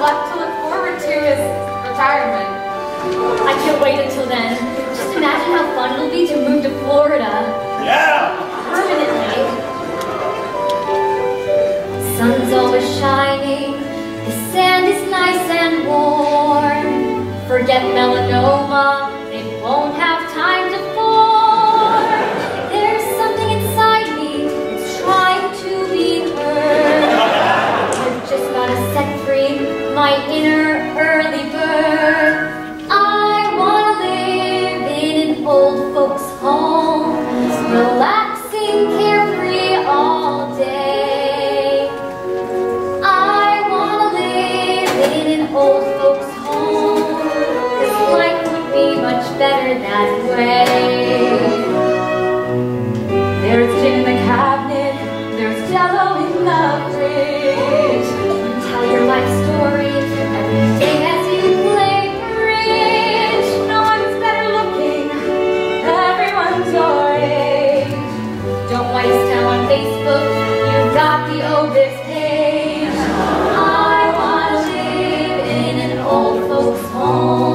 left to look forward to is retirement. I can't wait until then. Just imagine how fun it'll be to move to Florida. Yeah! Permanently. Sun's always shining. The sand is nice and warm. Forget melanoma. It won't have time to form. There's something inside me that's trying to be heard. I've just gotta set free my inner early bird. I wanna live in an old folks' home, relaxing, carefree all day. I wanna live in an old folks' home, 'cause life would be much better that way. There's gin in the cabinet, there's jello in the fridge. Tell your life story every day as you play bridge. No one's better looking, everyone's your age. Don't waste time on Facebook, you've got the Obix page. I wanna live in an old folks' home.